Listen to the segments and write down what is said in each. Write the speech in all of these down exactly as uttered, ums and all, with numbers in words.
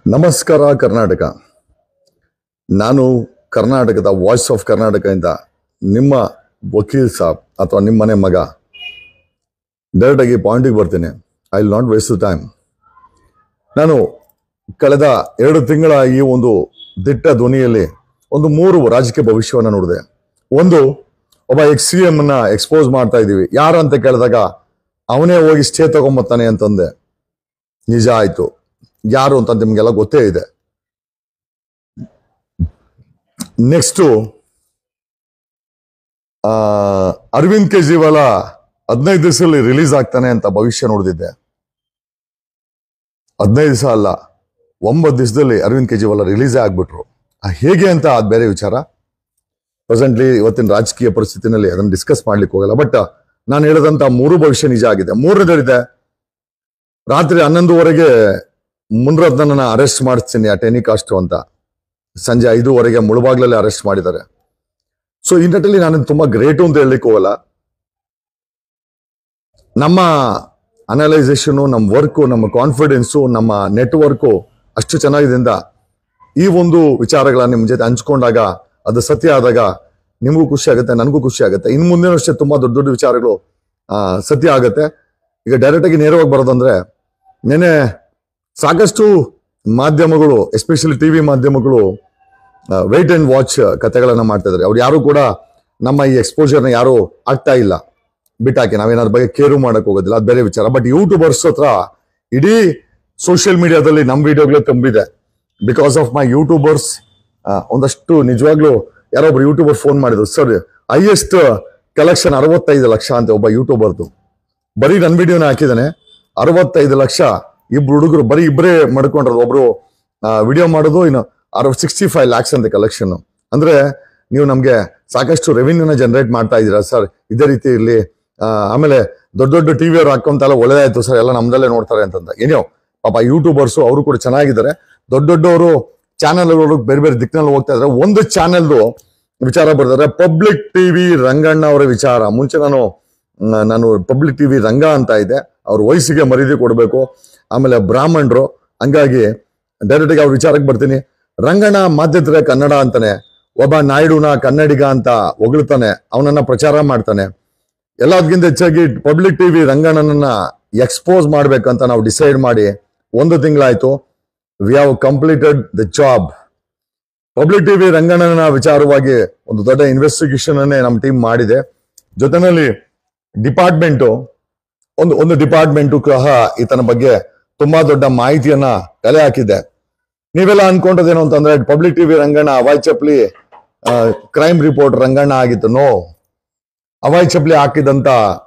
ನಮಸ್ಕಾರ ಕರ್ನಾಟಕ. ನಾನು ಕರ್ನಾಟಕದ ವಾಯ್ಸ್ ಆಫ್ ಕರ್ನಾಟಕದಿಂದ ನಿಮ್ಮ ವಕೀಲ್ ಸಾಬ್ ಅಥವಾ ನಿಮ್ಮ ಮನೆ ಮಗ ಡೈರೆಕ್ಟಾಗಿ ಪಾಯಿಂಟಿಗೆ ಬರ್ತೀನಿ. I will not waste time. ನಾನು ಕಳೆದ ಎರಡು ತಿಂಗಳ ಈ ಒಂದು ದಿಟ್ಟ ಧ್ವನಿಯಲ್ಲಿ ಒಂದು ಮೂರು ರಾಜಕೀಯ ಭವಿಷ್ಯವನ್ನು ನೋಡಿದೆ. ಒಂದು, ಒಬ್ಬ ಎಕ್ಸ್ ಸಿ ಎಂ ನ ಎಕ್ಸ್ಪೋಸ್ ಮಾಡ್ತಾ ಇದ್ದೀವಿ. ಯಾರಂತ ಕೇಳಿದಾಗ ಅವನೇ ಹೋಗಿ ಸ್ಟೇ ತಗೊಂಬತ್ತಾನೆ ಅಂತಂದೆ. ನಿಜ ಆಯ್ತು. ಯಾರು ಅಂತ ನಿಮ್ಗೆಲ್ಲ ಗೊತ್ತೇ ಇದೆ. ನೆಕ್ಸ್ಟು, ಆ ಅರವಿಂದ್ ಕೇಜ್ರಿವಾಲ ಹದಿನೈದು ದಿವಸದಲ್ಲಿ ರಿಲೀಸ್ ಆಗ್ತಾನೆ ಅಂತ ಭವಿಷ್ಯ ನೋಡಿದ್ದೆ. ಹದಿನೈದು ದಿವಸ ಅಲ್ಲ, ಒಂಬತ್ತು ದಿವಸದಲ್ಲಿ ಅರವಿಂದ್ ಕೇಜ್ರಿವಾಲ ರಿಲೀಸೇ ಆಗ್ಬಿಟ್ರು. ಹೇಗೆ ಅಂತ ಅದು ಬೇರೆ ವಿಚಾರ. ಪ್ರೆಸೆಂಟ್ಲಿ ಇವತ್ತಿನ ರಾಜಕೀಯ ಪರಿಸ್ಥಿತಿನಲ್ಲಿ ಅದನ್ನು ಡಿಸ್ಕಸ್ ಮಾಡ್ಲಿಕ್ಕೆ ಹೋಗಲ್ಲ. ಬಟ್ ನಾನು ಹೇಳಿದಂತ ಮೂರು ಭವಿಷ್ಯ ನಿಜ ಆಗಿದೆ. ಮೂರನೇದರಿದೆ, ರಾತ್ರಿ ಹನ್ನೊಂದುವರೆಗೆ ಮುನ್ರತ್ನನ್ನ ಅರೆಸ್ಟ್ ಮಾಡಿಸ್ತೀನಿ ಆ ಟೆನಿಕಾಸ್ಟ್ ಅಂತ. ಸಂಜೆ ಐದೂವರೆಗೆ ಮುಳುಬಾಗ್ಲಲ್ಲಿ ಅರೆಸ್ಟ್ ಮಾಡಿದ್ದಾರೆ. ಸೊ ಈ ನಿಟ್ಟಿನಲ್ಲಿ ನಾನು ತುಂಬಾ ಗ್ರೇಟು ಅಂತ ಹೇಳಲಿಕ್ಕೆ ಹೋಗಲ್ಲ. ನಮ್ಮ ಅನಲೈಸೇಷನು, ನಮ್ಮ ವರ್ಕು, ನಮ್ಮ ಕಾನ್ಫಿಡೆನ್ಸು, ನಮ್ಮ ನೆಟ್ವರ್ಕು ಅಷ್ಟು ಚೆನ್ನಾಗಿದ್ದರಿಂದ ಈ ಒಂದು ವಿಚಾರಗಳನ್ನ ನಿಮ್ಮ ಜೊತೆ ಹಂಚ್ಕೊಂಡಾಗ ಅದು ಸತ್ಯ ಆದಾಗ ನಿಮಗೂ ಖುಷಿ ಆಗುತ್ತೆ, ನನಗೂ ಖುಷಿ ಆಗುತ್ತೆ. ಇನ್ನು ಮುಂದಿನ ಅಷ್ಟೇ ತುಂಬಾ ದೊಡ್ಡ ದೊಡ್ಡ ವಿಚಾರಗಳು ಆ ಸತ್ಯ ಆಗುತ್ತೆ. ಈಗ ಡೈರೆಕ್ಟ್ ಆಗಿ ನೇರವಾಗಿ ಬರೋದಂದ್ರೆ, ನೆನೆ ಸಾಕಷ್ಟು ಮಾಧ್ಯಮಗಳು, ಎಸ್ಪೆಷಲಿ ಟಿವಿ ಮಾಧ್ಯಮಗಳು ವೇಟ್ ಅಂಡ್ ವಾಚ್ ಕಥೆಗಳನ್ನ ಮಾಡ್ತಾ ಇದ್ದಾರೆ. ಅವ್ರು ಯಾರು ಕೂಡ ನಮ್ಮ ಈ ಎಕ್ಸ್ಪೋಜರ್ನ ಯಾರು ಆಗ್ತಾ ಇಲ್ಲ. ಬಿಟ್ಟಾಕಿ ನಾವೇನಾದ್ರ ಬಗ್ಗೆ ಕೇರು ಮಾಡಕ್ ಹೋಗೋದಿಲ್ಲ, ಅದು ಬೇರೆ ವಿಚಾರ. ಬಟ್ ಯೂಟ್ಯೂಬರ್ಸ್ ಹತ್ರ ಇಡೀ ಸೋಷಿಯಲ್ ಮೀಡಿಯಾದಲ್ಲಿ ನಮ್ಮ ವಿಡಿಯೋಗಳು ತುಂಬಿದೆ. ಬಿಕಾಸ್ ಆಫ್ ಮೈ ಯೂಟ್ಯೂಬರ್ಸ್ ಒಂದಷ್ಟು ನಿಜವಾಗ್ಲೂ ಯಾರೊಬ್ರು ಯೂಟ್ಯೂಬರ್ ಫೋನ್ ಮಾಡಿದ್ರು, ಸರ್ ಹೈಯೆಸ್ಟ್ ಕಲೆಕ್ಷನ್ ಅರವತ್ತೈದು ಲಕ್ಷ ಅಂತ ಒಬ್ಬ ಯೂಟ್ಯೂಬರ್ದು. ಬರೀ ನನ್ನ ವಿಡಿಯೋನ ಹಾಕಿದಾನೆ. ಅರವತ್ತೈದು ಲಕ್ಷ ಇಬ್ರು ಹುಡುಗರು ಬರೀ ಇಬ್ಬರೇ ಮಾಡ್ಕೊಂಡ್ರದು. ಒಬ್ರು ವಿಡಿಯೋ ಮಾಡೋದು, ಇನ್ನು ಅರವತ್ ಸಿಕ್ಸ್ಟಿ ಫೈವ್ ಲ್ಯಾಕ್ಸ್ ಅಂತ ಕಲೆಕ್ಷನ್. ಅಂದ್ರೆ ನೀವು ನಮ್ಗೆ ಸಾಕಷ್ಟು ರೆವಿನ್ಯೂನ ಜನರೇಟ್ ಮಾಡ್ತಾ ಇದ್ದೀರಾ ಸರ್, ಇದೇ ರೀತಿ ಇರ್ಲಿ. ಆಮೇಲೆ ದೊಡ್ಡ ದೊಡ್ಡ ಟಿವಿ ಅವ್ರು ಹಾಕೊಂತೆಲ್ಲ ಒಳ್ಳೇದಾಯ್ತು ಸರ್, ಎಲ್ಲ ನಮ್ದಲ್ಲೇ ನೋಡ್ತಾರೆ ಅಂತಂದ. ಏನೋ ಪಾಪ ಯೂಟ್ಯೂಬರ್ಸು ಅವರು ಕೂಡ ಚೆನ್ನಾಗಿದ್ದಾರೆ. ದೊಡ್ಡ ದೊಡ್ಡವರು ಚಾನೆಲ್ ಬೇರೆ ಬೇರೆ ದಿಕ್ಕಿನಲ್ಲಿ ಹೋಗ್ತಾ ಇದ್ದಾರೆ. ಒಂದು ಚಾನೆಲ್ದು ವಿಚಾರ ಬರ್ತಾರೆ, ಪಬ್ಲಿಕ್ ಟಿವಿ ರಂಗಣ್ಣ ಅವರ ವಿಚಾರ. ಮುಂಚೆ ನಾನು ನಾನು ಪಬ್ಲಿಕ್ ಟಿವಿ ರಂಗ ಅಂತ ಇದೆ, ಅವ್ರ ವಯಸ್ಸಿಗೆ ಮರ್ಯಾದೆ ಕೊಡಬೇಕು. ಆಮೇಲೆ ಬ್ರಾಹ್ಮಣರು, ಹಂಗಾಗಿ ಡೈರೆಕ್ಟ್ ಆಗಿ ಅವ್ರ ವಿಚಾರಕ್ಕೆ ಬರ್ತೀನಿ. ರಂಗಣ್ಣ ಮಾಧ್ಯಮದ ಕನ್ನಡ ಅಂತಾನೆ, ಒಬ್ಬ ನಾಯ್ಡುನ ಕನ್ನಡಿಗ ಅಂತ ಹೊಗಳ್ತಾನೆ, ಅವನನ್ನ ಪ್ರಚಾರ ಮಾಡ್ತಾನೆ. ಎಲ್ಲದಕ್ಕಿಂತ ಹೆಚ್ಚಾಗಿ ಪಬ್ಲಿಕ್ ಟಿವಿ ರಂಗಣ್ಣನನ್ನ ಎಕ್ಸ್ಪೋಸ್ ಮಾಡ್ಬೇಕಂತ ನಾವು ಡಿಸೈಡ್ ಮಾಡಿ ಒಂದು ತಿಂಗಳಾಯ್ತು. We have completed the job. Public TV ರಂಗಣ್ಣನ ವಿಚಾರವಾಗಿ ಒಂದು ದೊಡ್ಡ ಇನ್ವೆಸ್ಟಿಗೇಷನ್ ಅನ್ನೇ ನಮ್ಮ ಟೀಮ್ ಮಾಡಿದೆ. ಜೊತೆನಲ್ಲಿ ಡಿಪಾರ್ಟ್ಮೆಂಟು ಒಂದು ಒಂದು ಡಿಪಾರ್ಟ್ಮೆಂಟು ಸಹ ಈತನ ಬಗ್ಗೆ ತುಂಬಾ ದೊಡ್ಡ ಮಾಹಿತಿಯನ್ನ ಕಲೆ ಹಾಕಿದೆ. ನೀವೆಲ್ಲ ಅನ್ಕೊಂಡದೇನು ಅಂತಂದ್ರೆ ಪಬ್ಲಿಕ್ ಟಿವಿ ರಂಗಣ್ಣ ಅವಾಯ್ ಚಪ್ಲಿ ಕ್ರೈಮ್ ರಿಪೋರ್ಟ್ ರಂಗಣ್ಣ ಆಗಿತ್ತು. ನೋ, ಅವಾಯ್ ಚಪ್ಲಿ ಹಾಕಿದಂತ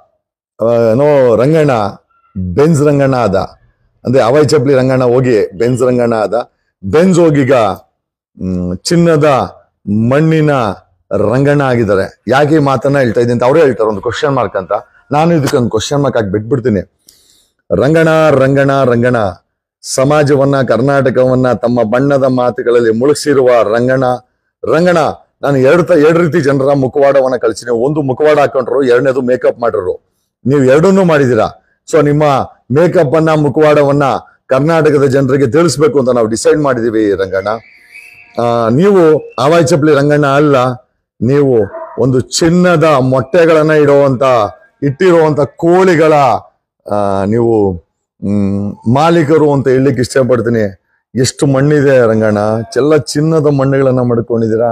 ನೋ ರಂಗಣ್ಣ ಬೆನ್ಸ್ ರಂಗಣ್ಣ ಆದ. ಅಂದ್ರೆ ಅವಾಯ್ ಚಪ್ಲಿ ರಂಗಣ್ಣ ಹೋಗಿ ಬೆನ್ಸ್ ರಂಗಣ್ಣ ಆದ. ಬೆನ್ಸ್ ಹೋಗೀಗ ಹ್ಮ್ ಚಿನ್ನದ ಮಣ್ಣಿನ ರಂಗಣ್ಣ ಆಗಿದ್ದಾರೆ. ಯಾಕೆ ಈ ಮಾತನ್ನ ಹೇಳ್ತಾ ಇದ್ದೀನಿ ಅಂತ ಅವರೇ ಹೇಳ್ತಾರೆ, ಒಂದು ಕ್ವಶನ್ ಮಾರ್ಕ್ ಅಂತ. ನಾನು ಇದಕ್ಕೊಂದು ಕ್ವಶನ್ ಮಾರ್ಕ್ ಆಗಿ ಬಿಟ್ಬಿಡ್ತೀನಿ. ರಂಗಣ ರಂಗಣ ರಂಗಣ ಸಮಾಜವನ್ನ, ಕರ್ನಾಟಕವನ್ನ ತಮ್ಮ ಬಣ್ಣದ ಮಾತುಗಳಲ್ಲಿ ಮುಳುಗಿಸಿರುವ ರಂಗಣ ರಂಗಣ. ನಾನು ಎರಡು ಎರಡು ರೀತಿ ಜನರ ಮುಖವಾಡವನ್ನ ಕಳಿಸಿನಿ. ಒಂದು ಮುಖವಾಡ ಹಾಕೊಂಡ್ರು, ಎರಡನೇದು ಮೇಕಪ್ ಮಾಡಿದ್ರು. ನೀವು ಎರಡನ್ನೂ ಮಾಡಿದೀರಾ. ಸೊ ನಿಮ್ಮ ಮೇಕಪ್ ಅನ್ನ, ಮುಖವಾಡವನ್ನ ಕರ್ನಾಟಕದ ಜನರಿಗೆ ತಿಳಿಸ್ಬೇಕು ಅಂತ ನಾವು ಡಿಸೈಡ್ ಮಾಡಿದೀವಿ ರಂಗಣ್ಣ. ಆ ನೀವು ಅವಾಯ್ ಚಪ್ಲಿ ರಂಗಣ್ಣ ಅಲ್ಲ, ನೀವು ಒಂದು ಚಿನ್ನದ ಮೊಟ್ಟೆಗಳನ್ನ ಇಡುವಂತ ಇಟ್ಟಿರುವಂತ ಕೋಳಿಗಳ ಆ ನೀವು ಹ್ಮ್ ಮಾಲೀಕರು ಅಂತ ಹೇಳಲಿಕ್ಕೆ ಇಷ್ಟಪಡ್ತೀನಿ. ಎಷ್ಟು ಮಣ್ಣಿದೆ ರಂಗಣ್ಣ, ಎಲ್ಲ ಚಿನ್ನದ ಮಣ್ಣುಗಳನ್ನ ಮಾಡ್ಕೊಂಡಿದ್ದೀರಾ.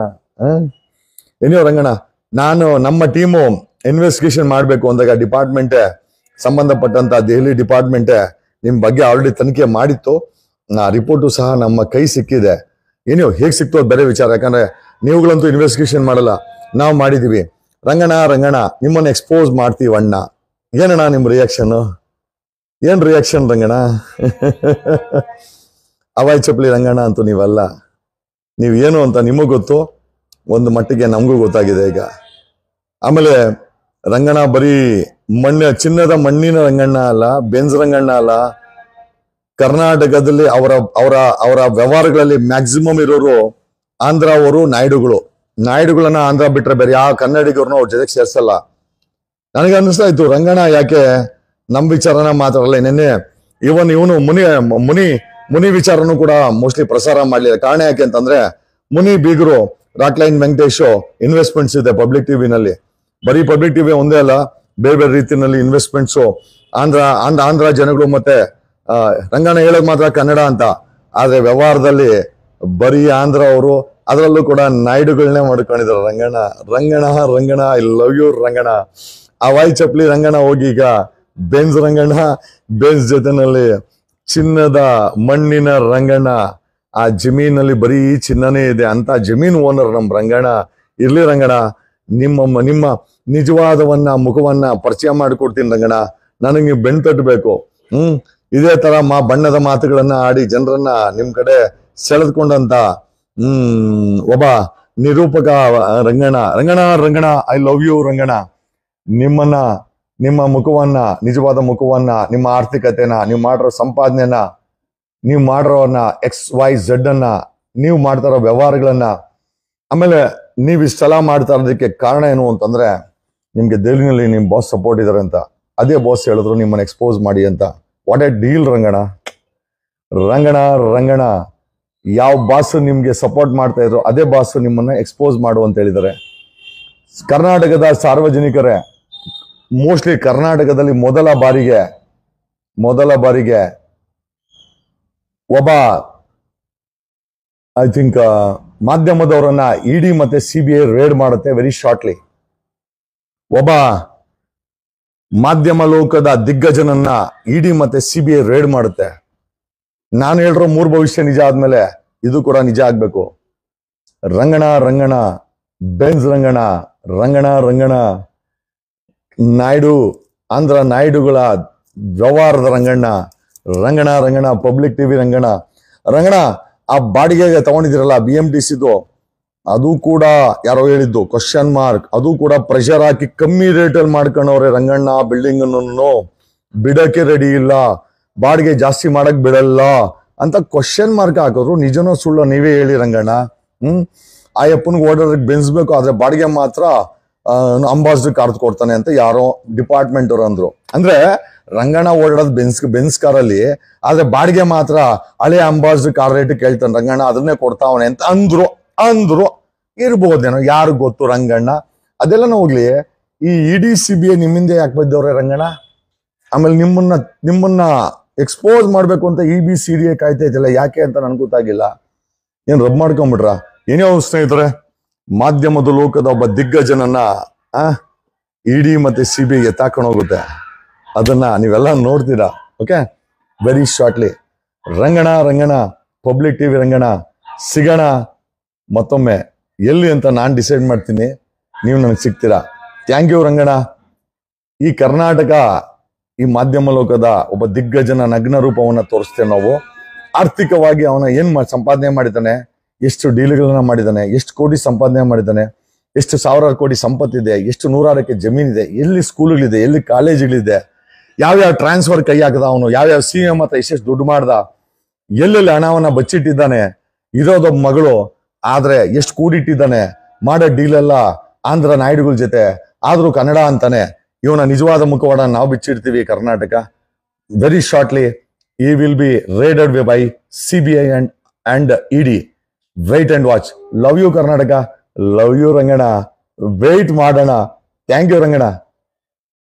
ಏನೋ ರಂಗಣ್ಣ, ನಾನು ನಮ್ಮ ಟೀಮು ಇನ್ವೆಸ್ಟಿಗೇಷನ್ ಮಾಡ್ಬೇಕು ಅಂದಾಗ ಡಿಪಾರ್ಟ್ಮೆಂಟೇ, ಸಂಬಂಧಪಟ್ಟಂತ ದೆಹಲಿ ಡಿಪಾರ್ಟ್ಮೆಂಟೇ ನಿಮ್ ಬಗ್ಗೆ ಆಲ್ರೆಡಿ ತನಿಖೆ ಮಾಡಿತ್ತು. ಆ ರಿಪೋರ್ಟು ಸಹ ನಮ್ಮ ಕೈ ಸಿಕ್ಕಿದೆ. ಏನೋ ಹೇಗೆ ಸಿಕ್ತು ಅದು ಬೇರೆ ವಿಚಾರ. ಯಾಕಂದ್ರೆ ನೀವುಗಳಂತೂ ಇನ್ವೆಸ್ಟಿಗೇಷನ್ ಮಾಡಲ್ಲ, ನಾವು ಮಾಡಿದೀವಿ. ರಂಗಣ್ಣ ರಂಗಣ್ಣ ನಿಮ್ಮನ್ನ ಎಕ್ಸ್ಪೋಸ್ ಮಾಡ್ತೀವಿ ಅಣ್ಣ. ಏನಣ್ಣ ನಿಮ್ ರಿಯಾಕ್ಷನ್? ಏನ್ ರಿಯಾಕ್ಷನ್ ರಂಗಣ್ಣ? ಅವಾಯ್ ಚಪ್ಲಿ ರಂಗಣ್ಣ ಅಂತೂ ನೀವಲ್ಲ. ನೀವ್ ಏನು ಅಂತ ನಿಮಗ್ ಗೊತ್ತು, ಒಂದು ಮಟ್ಟಿಗೆ ನಮಗೂ ಗೊತ್ತಾಗಿದೆ ಈಗ. ಆಮೇಲೆ ರಂಗಣ್ಣ ಬರೀ ಮಣ್ಣ ಚಿನ್ನದ ಮಣ್ಣಿನ ರಂಗಣ್ಣ ಅಲ್ಲ, ಬೆನ್ಸ್ ರಂಗಣ್ಣ ಅಲ್ಲ. ಕರ್ನಾಟಕದಲ್ಲಿ ಅವರ ಅವರ ಅವರ ವ್ಯವಹಾರಗಳಲ್ಲಿ ಮ್ಯಾಕ್ಸಿಮಮ್ ಇರೋರು ಆಂಧ್ರ ಅವರು, ನಾಯ್ಡುಗಳು. ನಾಯ್ಡುಗಳನ್ನ ಆಂಧ್ರ ಬಿಟ್ರೆ ಬೇರೆ ಯಾವ ಕನ್ನಡಿಗರನ್ನು ಅವ್ರ ಜೊತೆಗೆ ಸೇರ್ಸಲ್ಲ. ನನಗೆ ಅನ್ನಿಸ್ತಾ ಇತ್ತು, ರಂಗಣ್ಣ ಯಾಕೆ ನಮ್ ವಿಚಾರನ ಮಾತಾಡಲ್ಲ. ನೆನ್ನೆ ಇವನ್ ಇವನು ಮುನಿ ಮುನಿ ಮುನಿ ವಿಚಾರನೂ ಕೂಡ ಮೋಸ್ಟ್ಲಿ ಪ್ರಸಾರ ಮಾಡ್ಲಿಲ್ಲ. ಕಾರಣ ಯಾಕೆ ಅಂತಂದ್ರೆ ಮುನಿ ಬೀಗರು ರಾಕ್ಲೈನ್ ವೆಂಕಟೇಶ್ ಇನ್ವೆಸ್ಟ್ಮೆಂಟ್ಸ್ ಇದೆ ಪಬ್ಲಿಕ್ ಟಿವಿನಲ್ಲಿ. ಬರೀ ಪಬ್ಲಿಕ್ ಟಿವಿ ಒಂದೇ ಅಲ್ಲ, ಬೇರೆ ಬೇರೆ ರೀತಿಯಲ್ಲಿ ಇನ್ವೆಸ್ಟ್ಮೆಂಟ್ಸ್ ಆಂಧ್ರ ಆಂಧ್ರ ಆಂಧ್ರ ಜನಗಳು ಮತ್ತೆ ಆ ರಂಗಣ್ಣ ಹೇಳೋದು ಮಾತ್ರ ಕನ್ನಡ ಅಂತ, ಆದ್ರೆ ವ್ಯವಹಾರದಲ್ಲಿ ಬರೀ ಆಂಧ್ರ ಅವರು, ಅದರಲ್ಲೂ ಕೂಡ ನಾಯ್ಡುಗಳನ್ನೇ ಮಾಡ್ಕೊಂಡಿದ್ದಾರೆ. Ranganna Ranganna Ranganna I love you Ranganna. ಆ ವಾಯ್ ಚಪ್ಲಿ ರಂಗಣ್ಣ ಹೋಗಿ ಈಗ ಬೆನ್ಸ್ ರಂಗಣ್ಣ, ಬೆನ್ಸ್ ಜೊತೆನಲ್ಲಿ ಚಿನ್ನದ ಮಣ್ಣಿನ ರಂಗಣ್ಣ. ಆ ಜಮೀನಲ್ಲಿ ಬರೀ ಚಿನ್ನನೇ ಇದೆ ಅಂತ ಜಮೀನ್ ಓನರ್ ನಮ್ ರಂಗಣ್ಣ. ಇರ್ಲಿ ರಂಗಣ್ಣ, ನಿಮ್ಮ ನಿಮ್ಮ ನಿಜವಾದವನ್ನ ಮುಖವನ್ನ ಪರಿಚಯ ಮಾಡಿಕೊಡ್ತೀನಿ ರಂಗಣ್ಣ. ನನಗೆ ನೀವು ಬೆನ್ ತಟ್ಟಬೇಕು. ಹ್ಮ್ ಇದೇ ತರ ಮಾ ಬಣ್ಣದ ಮಾತುಗಳನ್ನ ಆಡಿ ಜನರನ್ನ ನಿಮ್ ಕಡೆ ಸೆಳೆದ್ಕೊಂಡಂತ ಹ್ಮ್ ಒಬ್ಬ ನಿರೂಪಕ Ranganna. Ranganna Ranganna I love you Ranganna. ನಿಮ್ಮನ್ನ ನಿಮ್ಮ ಮುಖವನ್ನ, ನಿಜವಾದ ಮುಖವನ್ನ, ನಿಮ್ಮ ಆರ್ಥಿಕತೆನ, ನೀವು ಮಾಡಿರೋ ಸಂಪಾದನೆನ, ನೀವು ಮಾಡಿರೋನ್ನ ಎಕ್ಸ್ ವೈ ಝೆಡ್ ಅನ್ನ, ನೀವು ಮಾಡ್ತಾರೋ ವ್ಯವಹಾರಗಳನ್ನ, ಆಮೇಲೆ ನೀವು ಇಷ್ಟೆಲ್ಲ ಮಾಡ್ತಾ ಇರೋದಕ್ಕೆ ಕಾರಣ ಏನು ಅಂತಂದ್ರೆ ನಿಮ್ಗೆ ದೆಹಲಿನಲ್ಲಿ ನಿಮ್ ಬಾಸ್ ಸಪೋರ್ಟ್ ಇದಾರೆ ಅಂತ. ಅದೇ ಬಾಸ್ ಹೇಳಿದ್ರು ನಿಮ್ಮನ್ನ ಎಕ್ಸ್ಪೋಸ್ ಮಾಡಿ ಅಂತ. What a deal Ranganna. Ranganna Ranganna ಯಾವ ಬಾಸ್ ನಿಮ್ಗೆ ಸಪೋರ್ಟ್ ಮಾಡ್ತಾ ಇದ್ರು ಅದೇ ಬಾಸ್ ನಿಮ್ಮನ್ನ ಎಕ್ಸ್ಪೋಸ್ ಮಾಡು ಅಂತ ಹೇಳಿದ್ದಾರೆ. ಕರ್ನಾಟಕದ ಸಾರ್ವಜನಿಕರೇ, ಮೋಸ್ಟ್ಲಿ ಕರ್ನಾಟಕದಲ್ಲಿ ಮೊದಲ ಬಾರಿಗೆ ಮೊದಲ ಬಾರಿಗೆ ಒಬ್ಬ ಐ ಥಿಂಕ್ ಮಾಧ್ಯಮದವರನ್ನ ಇಡಿ ಮತ್ತೆ ಸಿಬಿಐ ರೇಡ್ ಮಾಡುತ್ತೆ ವೆರಿ ಶಾರ್ಟ್ಲಿ. ಒಬ್ಬ ಮಾಧ್ಯಮ ಲೋಕದ ದಿಗ್ಗಜನನ್ನ ಇಡಿ ಮತ್ತೆ ಸಿಬಿಐ ರೇಡ್ ಮಾಡುತ್ತೆ. ನಾನು ಹೇಳಿರೋ ಮೂರ್ ಭವಿಷ್ಯ ನಿಜ ಆದ್ಮೇಲೆ ಇದು ಕೂಡ ನಿಜ ಆಗ್ಬೇಕು. ರಂಗಣ್ಣ ರಂಗಣ್ಣ ಬೆನ್ಸ್ ರಂಗಣ್ಣ ರಂಗಣ್ಣ ರಂಗಣ್ಣ ನಾಯ್ಡು ಆಂಧ್ರ ನಾಯ್ಡುಗಳ ವ್ಯವಹಾರದ ರಂಗಣ್ಣ ರಂಗಣ್ಣ ರಂಗಣ್ಣ ಪಬ್ಲಿಕ್ ಟಿವಿ ರಂಗಣ್ಣ ರಂಗಣ್ಣ. ಆ ಬಾಡಿಗೆಗೆ ತಗೊಂಡಿದಿರಲ್ಲ ಬಿ ಎಂ ಟಿ ಸಿದು, ಅದು ಕೂಡ ಯಾರೋ ಹೇಳಿದ್ದು ಕ್ವಶನ್ ಮಾರ್ಕ್. ಅದು ಕೂಡ ಪ್ರೆಷರ್ ಹಾಕಿ ಕಮ್ಮಿ ರೇಟಲ್ಲಿ ಮಾಡ್ಕೊಂಡವ್ರೆ ರಂಗಣ್ಣ. ಬಿಲ್ಡಿಂಗ್ ಅನ್ನು ಬಿಡಕ್ಕೆ ರೆಡಿ ಇಲ್ಲ, ಬಾಡಿಗೆ ಜಾಸ್ತಿ ಮಾಡಕ್ ಬಿಡಲ್ಲ ಅಂತ ಕ್ವಶನ್ ಮಾರ್ಕ್ ಹಾಕಿದ್ರು. ನಿಜನೋ ಸುಳ್ಳು ನೀವೇ ಹೇಳಿ ರಂಗಣ್ಣ. ಹ್ಮ್ ಆ ಅಪ್ಪನಿಗೆ ಓಡೋದಕ್ಕೆ ಬೆನ್ಸ್ಬೇಕು, ಆದ್ರೆ ಬಾಡಿಗೆ ಮಾತ್ರ ಅಂಬಾಸಿಡರ್ ಕಾರ್ ಕೊಡ್ತಾನೆ ಅಂತ ಯಾರೋ ಡಿಪಾರ್ಟ್ಮೆಂಟ್ ಅವ್ರು ಅಂದ್ರು. ಅಂದ್ರೆ ರಂಗಣ್ಣ ಓಡಾಡೋದು ಬೆನ್ಸ್ ಬೆನ್ಸ್ ಕಾರಲ್ಲಿ, ಆದ್ರೆ ಬಾಡಿಗೆ ಮಾತ್ರ ಹಳೆ ಅಂಬಾಸಿಡರ್ ಕಾರ್ ರೇಟ್ ಕೇಳ್ತಾನೆ ರಂಗಣ್ಣ, ಅದನ್ನೇ ಕೊಡ್ತಾವನೆ ಅಂತ ಅಂದ್ರು ಅಂದ್ರು ಇರ್ಬೋದೇನೋ, ಯಾರು ಗೊತ್ತು ರಂಗಣ್ಣ. ಅದೆಲ್ಲ ಹೋಗ್ಲಿ, ಈ ಇಡಿ ಸಿ ಬಿ ಐ ನಿಮ್ಮಿಂದ ಯಾಕೆ ಬದ್ದವ್ರೆ ರಂಗಣ್ಣ? ಆಮೇಲೆ ನಿಮ್ಮನ್ನ ನಿಮ್ಮನ್ನ ಎಕ್ಸ್ಪೋಸ್ ಮಾಡ್ಬೇಕು ಅಂತ E B C D A ಕಾಯ್ತಾ ಇದ್ದಿಲ್ಲ, ಯಾಕೆ ಅಂತ ನನ್ಗೆ ಗೊತ್ತಾಗಿಲ್ಲ. ಏನ್ ರಬ್ ಮಾಡ್ಕೊಂಡ್ಬಿಟ್ರ? ಏನೇ ಸ್ನೇಹಿತರೆ, ಮಾಧ್ಯಮದ ಲೋಕದ ಒಬ್ಬ ದಿಗ್ಗಜನನ್ನ ಆ ಇಡಿ ಮತ್ತೆ ಸಿ ಬಿ ಐಗೆ ತಾಕೊಂಡು ಹೋಗುತ್ತೆ. ಅದನ್ನ ನೀವೆಲ್ಲ ನೋಡ್ತೀರಾ. Okay, very shortly Ranganna Ranganna public TV Ranganna ಸಿಗೋಣ ಮತ್ತೊಮ್ಮೆ. ಎಲ್ಲಿ ಅಂತ ನಾನು ಡಿಸೈಡ್ ಮಾಡ್ತೀನಿ, ನೀವು ನನಗೆ ಸಿಗ್ತೀರಾ. Thank you Ranganna. ಈ ಕರ್ನಾಟಕ, ಈ ಮಾಧ್ಯಮ ಲೋಕದ ಒಬ್ಬ ದಿಗ್ಗಜನ ನಗ್ನ ರೂಪವನ್ನ ತೋರಿಸ್ತೇವೆ ನಾವು. ಆರ್ಥಿಕವಾಗಿ ಅವನ ಏನ್ ಸಂಪಾದನೆ ಮಾಡಿದ್ದಾನೆ, ಎಷ್ಟು ಡೀಲ್ಗಳನ್ನ ಮಾಡಿದ್ದಾನೆ, ಎಷ್ಟು ಕೋಟಿ ಸಂಪಾದನೆ ಮಾಡಿದ್ದಾನೆ, ಎಷ್ಟು ಸಾವಿರಾರು ಕೋಟಿ ಸಂಪತ್ತಿದೆ, ಎಷ್ಟು ನೂರಾರಕ್ಕೆ ಜಮೀನಿದೆ, ಎಲ್ಲಿ ಸ್ಕೂಲ್ಗಳಿದೆ, ಎಲ್ಲಿ ಕಾಲೇಜುಗಳಿದೆ, ಯಾವ್ಯಾವ ಟ್ರಾನ್ಸ್ಫರ್ ಕೈ ಹಾಕದ ಅವನು, ಯಾವ್ಯಾವ ಸಿ ಎಂ ಹತ್ರ ಎಷ್ಟೆಷ್ಟು ದುಡ್ಡು ಮಾಡ್ದ, ಎಲ್ಲೆಲ್ಲಿ ಹಣವನ್ನ ಬಚ್ಚಿಟ್ಟಿದ್ದಾನೆ, ಇರೋದೊಬ್ಬ ಮಗಳು ಆದ್ರೆ ಎಷ್ಟು ಕೂಡಿಟ್ಟಿದ್ದಾನೆ, ಮಾಡೋ ಡೀಲ್ ಎಲ್ಲ ಆಂಧ್ರ ನಾಯ್ಡುಗಳ ಜೊತೆ, ಆದ್ರೂ ಕನ್ನಡ ಅಂತಾನೆ. ಇವನ ನಿಜವಾದ ಮುಖವಾಡ ನಾವು ಬಿಚ್ಚಿಡ್ತೀವಿ ಕರ್ನಾಟಕ. ವೆರಿ ಶಾರ್ಟ್ಲಿ ಈ will be raided by C B I and and ED. Wait and watch. Love you Karnataka, love you Ranganna. Wait ಮಾಡೋಣ. Thank you Ranganna.